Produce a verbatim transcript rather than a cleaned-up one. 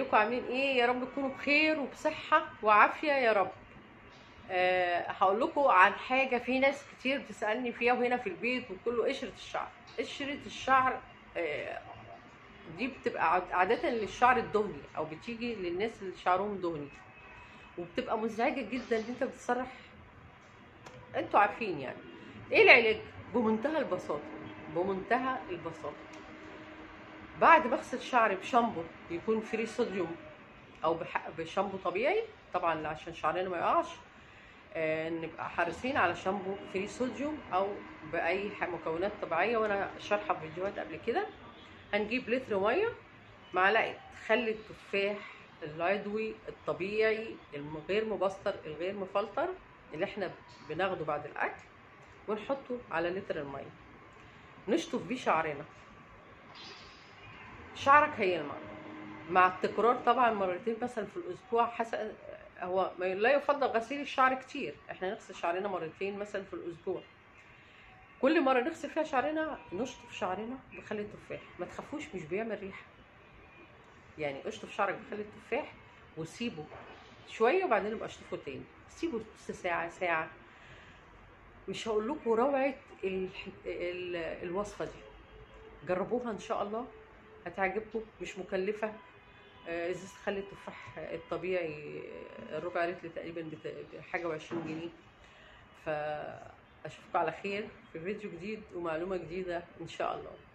ازيكم عاملين ايه؟ يا رب تكونوا بخير وبصحة وعافية يا رب. أه هقول لكم عن حاجة في ناس كتير بتسألني فيها وهنا في البيت وكله قشرة الشعر. قشرة الشعر أه دي بتبقى عاد- عادة للشعر الدهني او بتيجي للناس اللي شعرهم دهني، وبتبقى مزعجة جدا ان انت بتسرح. انتوا عارفين يعني ايه العلاج؟ بمنتهى البساطة، بمنتهى البساطة بعد ما اغسل شعري بشامبو يكون فري صوديوم او بح- بشامبو طبيعي طبعا عشان شعرنا ما يقعش. آه، نبقى حريصين على شامبو فري صوديوم او باي ح- مكونات طبيعيه، وانا شارحه في فيديوهات قبل كده. هنجيب لتر ميه، معلقه خل التفاح العضوي الطبيعي الغير مبستر الغير مفلتر اللي احنا بناخده بعد الاكل، ونحطه على لتر الميه، نشطف بيه شعرنا. شعرك هيلمع مع التكرار طبعا مرتين مثلا في الاسبوع. حسب، هو ما لا يفضل غسيل الشعر كتير، احنا نغسل شعرنا مرتين مثلا في الاسبوع. كل مره نغسل فيها شعرنا نشطف شعرنا بخل التفاح. ما تخافوش، مش بيعمل ريحه يعني. اشطف شعرك بخل التفاح وسيبه شويه وبعدين ابقى اشطفه تاني. سيبه نص ساعه ساعه. مش هقول لكم روعه ال... ال... الوصفه دي، جربوها ان شاء الله هتعجبكم. مش مكلفه. آه، ازازة خل التفاح الطبيعي آه، ربع لتر تقريبا بت- بحاجة وعشرين جنيه. فأشوفكم على خير في فيديو جديد ومعلومة جديدة إن شاء الله.